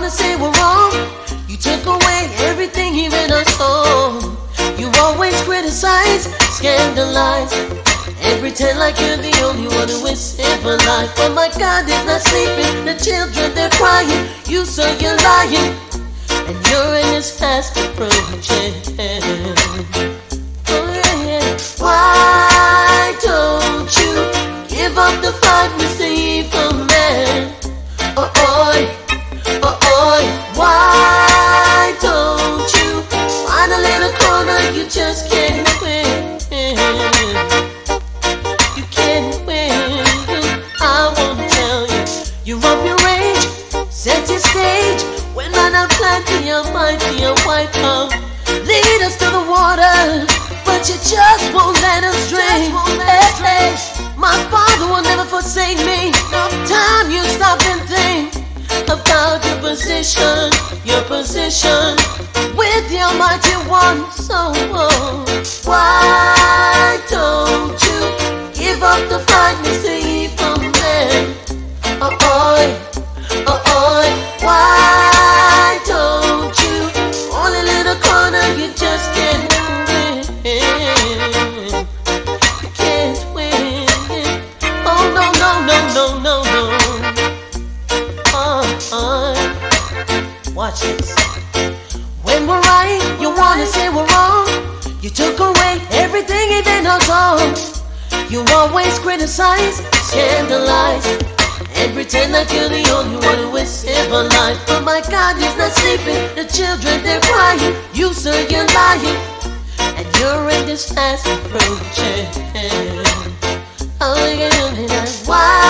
wanna say we're wrong. You took away everything, even our song. You always criticize, scandalize, and pretend like you're the only one who is ever life. But my God is not sleeping, the children they're crying. You say you're lying, and you're in this fast approaching. Oh yeah. Why don't you give up the fight, Mr. Evil Man? Oh oi, oh oi. Why don't you find a little corner? You just can't win. You can't win. I wanna tell you, you're up your rage, set your stage. When man I'm planting your mind, your white out. Lead us to the water, but you just won't let us drink. Hey, hey. My Father will never forsake me. No time you stop and think about your position with the Almighty One. So why don't you give up the fight, Mr. Evil Man? Oh oi, oh oi. Why don't you on a little corner? You just can't win. You can't win. Oh no no no no no no. Watch this. When we're right, you wanna say we're wrong. You took away everything, even our song. You always criticize, scandalize, and pretend like you're the only one who is ever life. But my God is not sleeping, the children they're crying. You say you're lying, and you're in this fast approaching. Oh, why